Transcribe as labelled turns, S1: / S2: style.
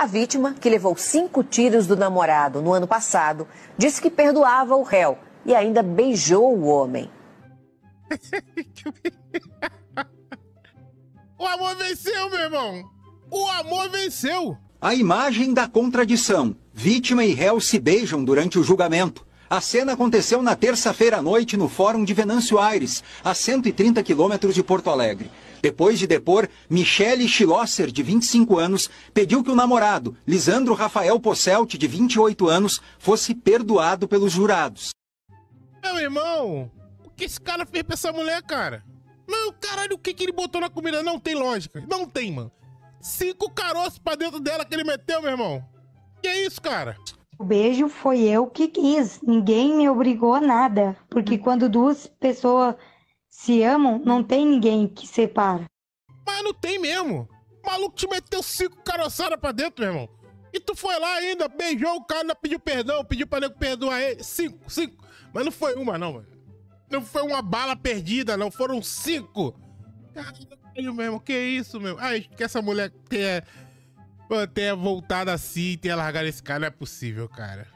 S1: A vítima, que levou 5 tiros do namorado no ano passado, disse que perdoava o réu e ainda beijou o homem.
S2: O amor venceu, meu irmão! O amor venceu!
S3: A imagem da contradição. Vítima e réu se beijam durante o julgamento. A cena aconteceu na terça-feira à noite no Fórum de Venâncio Aires, a 130 quilômetros de Porto Alegre. Depois de depor, Michele Schlosser, de 25 anos, pediu que o namorado, Lisandro Rafael Posselt, de 28 anos, fosse perdoado pelos jurados.
S2: Meu irmão, o que esse cara fez pra essa mulher, cara? Não, caralho, o que ele botou na comida? Não tem lógica. Não tem, mano. 5 caroços pra dentro dela que ele meteu, meu irmão. Que é isso, cara?
S4: O beijo foi eu que quis. Ninguém me obrigou a nada. Porque quando duas pessoas se amam, não tem ninguém que separa.
S2: Mas não tem mesmo. O maluco te meteu 5 caroçadas pra dentro, meu irmão. E tu foi lá ainda, beijou o cara, ainda pediu perdão, pediu pra nego perdoar ele. 5. Mas não foi uma, não, mano. Não foi uma bala perdida, não. Foram 5. Caralho, mesmo. Que isso, meu? Ai, que essa mulher tenha voltado assim, tenha largado esse cara. Não é possível, cara.